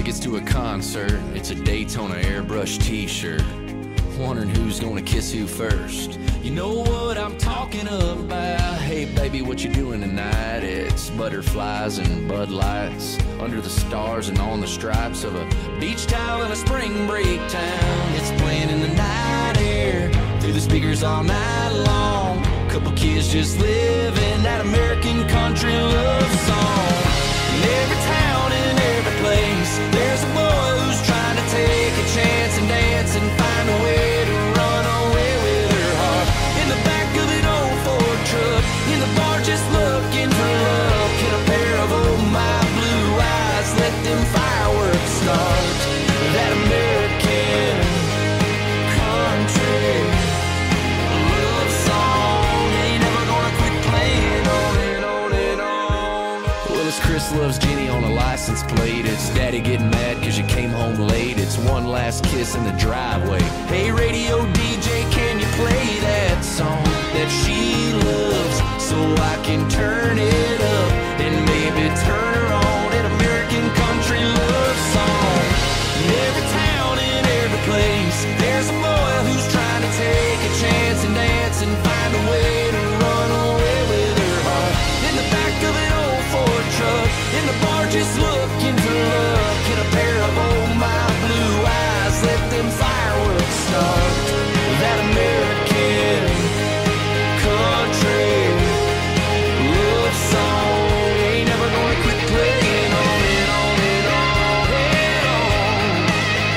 tickets to a concert. It's a Daytona airbrush t-shirt. Wondering who's gonna kiss who first. You know what I'm talking about. Hey baby, what you doing tonight? It's butterflies and Bud Lights under the stars and on the stripes of a beach towel in a spring break town. It's playing in the night air through the speakers all night long. Couple kids just living that American country love song. In every town, in every place, there's a boy who's trying to take a chance and dance and find a way to run away with her heart. In the back of an old Ford truck, in the bar just looking for love. Get a pair of oh my blue eyes, let them fireworks start. That American country love song ain't never gonna quit playing on and on and on. Well, as Chris loves Jenny on a license plate, it's Daddy getting mad cause you came home late. It's one last kiss in the driveway. Hey radio DJ, can you play that song that she loves so I can turn it up and maybe turn her on? An American country love song. In every town, in every place, there's a boy who's trying to take a chance and dance and find a way to run away with her heart. In the back of an old Ford truck, in the bar just looking for love. Get a pair of oh my blue eyes, let them fireworks start. That American country love song ain't never gonna quit playing on and on and on and on.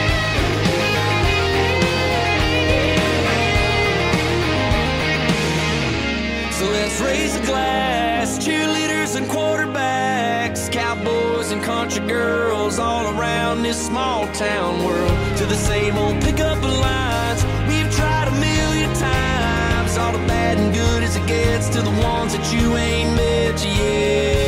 So let's raise a glass, cheerleaders and quarterbacks, cowboys and country girls all around this small town world. To the same old pickup lines we've tried a million times. All the bad and good as it gets to the ones that you ain't met yet.